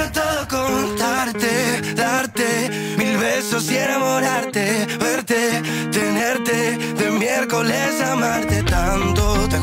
quiero todo contarte, darte mil besos y enamorarte, verte, tenerte, de miércoles amarte tanto. Te